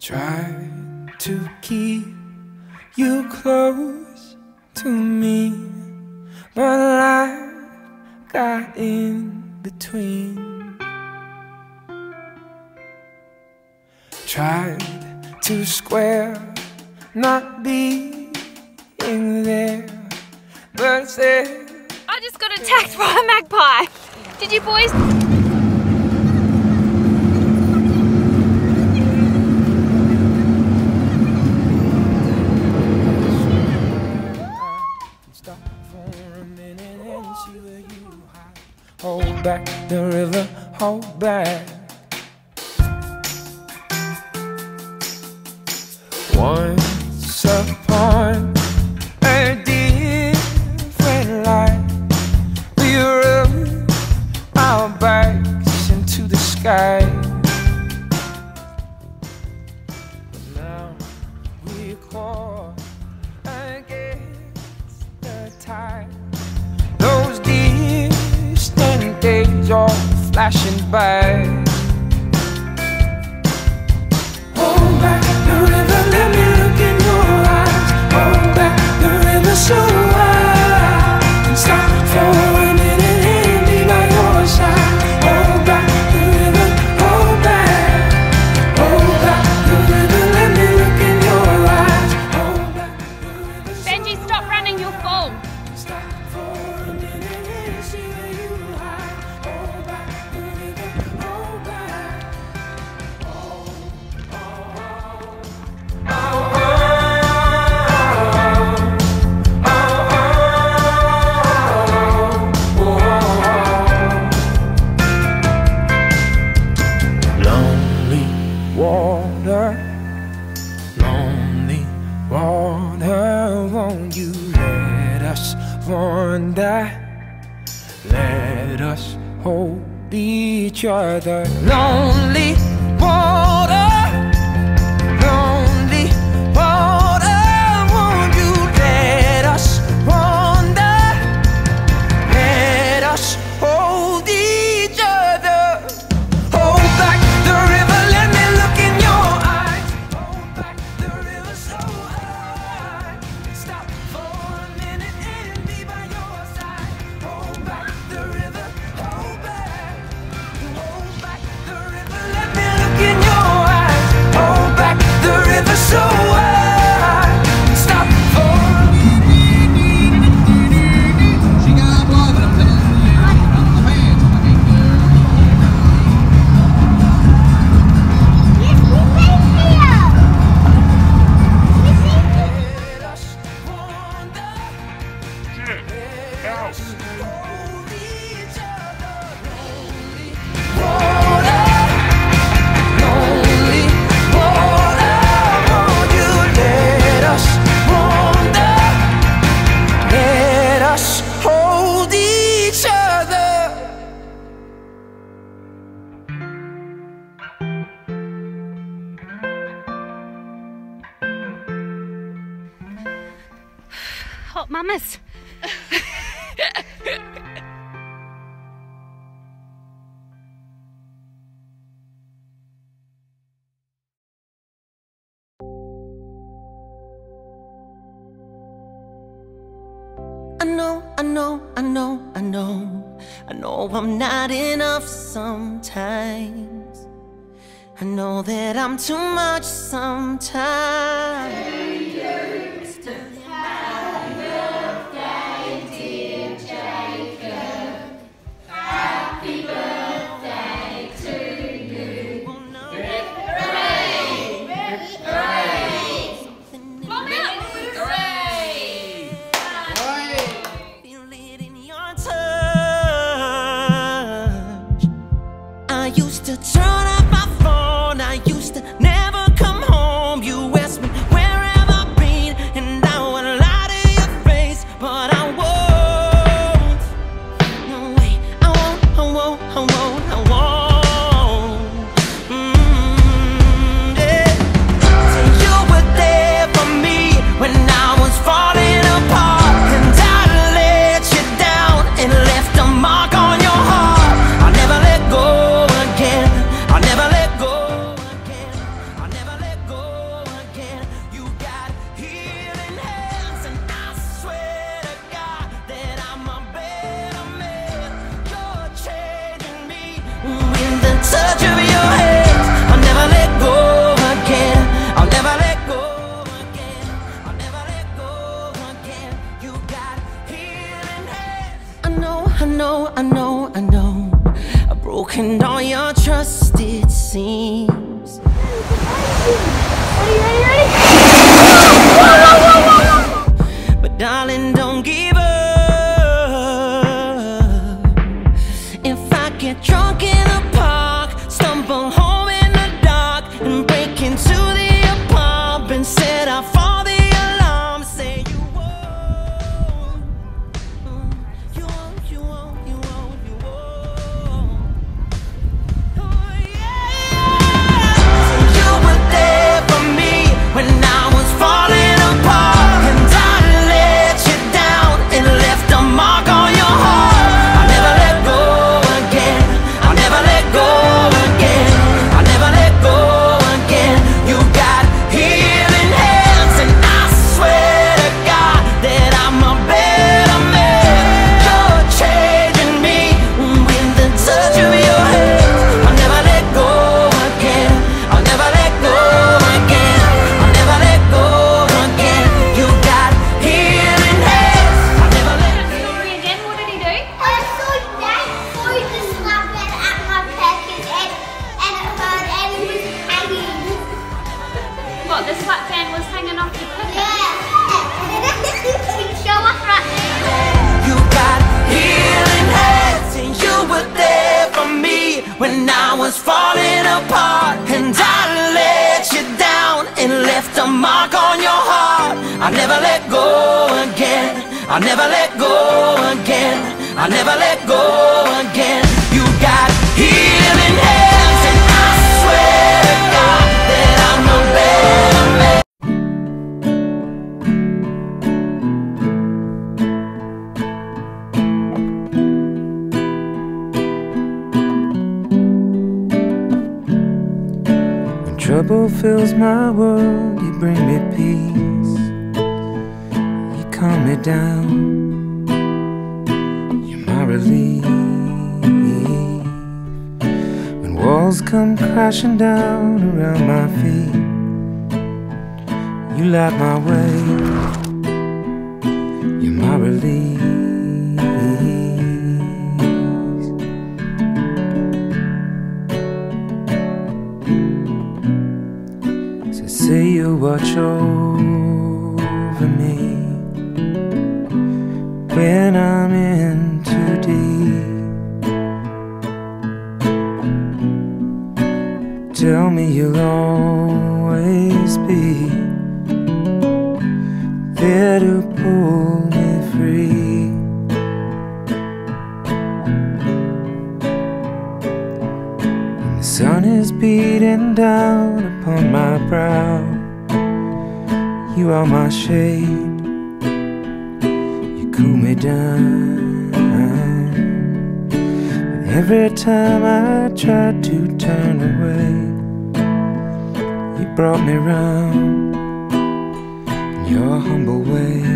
Try to keep you close to me, but life got in between. Tried to square not being there, but instead I just got attacked by a magpie. Did you boys? stop for a minute and see where you hide. Hold back the river, hold back. Once upon a different life, we rubbed our backs into the sky. But now we're caught against the tide. Those distant days are flashing by. Hold back the river, let me look in your eyes. Hold back the river so wide, and stop for a minute and be by your side. Hold back the river, hold back the river, let me look in your eyes. Hold back the river so Benji, stop running, you'll fall. stop for a minute and see where you hide. Hold back the river, hold back. Lonely water, won't you let us wander? Let us hold each other. Lonely water, won't you let us wander? Let us hold each other. Hold back the river, let me look in your eyes. Hold back the river so high. Stop for a minute and be by your side. Hold back the river, hold back the river, let me look in your eyes. Hold back the river so wide. Stop for a minute. She got up live up there. Let us wander. Let us hold each other. Lonely water, won't you let us wander? Let us hold each other. Hot mamas. I know I'm not enough sometimes. I know that I'm too much sometimes. Feel it in your touch. I used to turn off my phone. I used to never come home. You asked me wherever sweatband was hanging off the cooker. Show off right now. You got healing hands, and you were there for me when I was falling apart. And I let you down and left a mark on your heart. I never let go again. I never let go again. I never let go again. You got healing hands, and I swear to God that I'm a better man. When trouble fills my world, you bring me peace. You calm me down. Relief. When walls come crashing down around my feet, you light my way. You're my release. So say you watch over me when I'm in too deep. Tell me you'll always be there to pull me free. When the sun is beating down upon my brow, you are my shade. Cool me down. But every time I tried to turn away, you brought me round in your humble way.